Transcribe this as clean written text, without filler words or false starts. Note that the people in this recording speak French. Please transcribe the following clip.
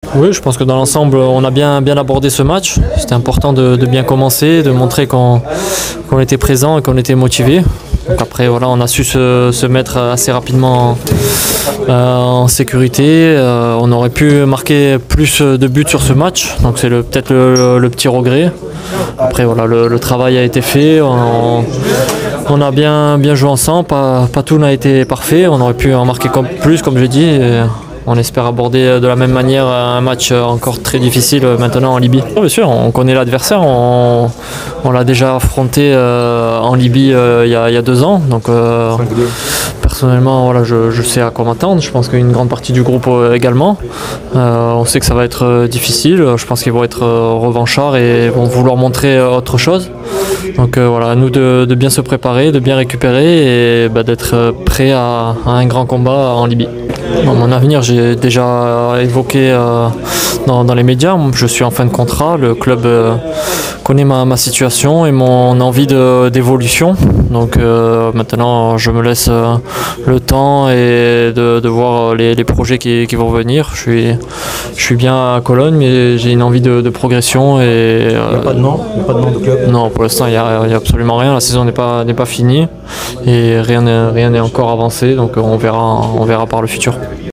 Oui, je pense que dans l'ensemble, on a bien abordé ce match. C'était important de bien commencer, de montrer qu'on était présent et qu'on était motivé. Donc après, voilà, on a su se mettre assez rapidement en sécurité. On aurait pu marquer plus de buts sur ce match, donc c'est peut-être le petit regret. Après, voilà, le travail a été fait. On a bien joué ensemble. Pas tout n'a été parfait. On aurait pu en marquer plus, comme je dis. Et on espère aborder de la même manière un match encore très difficile maintenant en Libye. Bien sûr, on connaît l'adversaire, on l'a déjà affronté en Libye il y a 2 ans. Donc personnellement, voilà, je sais à quoi m'attendre. Je pense qu'une grande partie du groupe également. On sait que ça va être difficile. Je pense qu'ils vont être revanchards et vont vouloir montrer autre chose. Donc voilà, à nous de bien se préparer, de bien récupérer et d'être prêts à un grand combat en Libye. Dans mon avenir, j'ai déjà évoqué dans les médias, je suis en fin de contrat, le club connaît ma situation et mon envie d'évolution. Donc maintenant, je me laisse le temps et de voir les projets qui vont venir. Je suis bien à Cologne, mais j'ai une envie de progression. Et, il n'y a pas de nom de club? Non, pour l'instant, il n'y a absolument rien. La saison n'est pas finie et rien n'est encore avancé, donc on verra par le futur.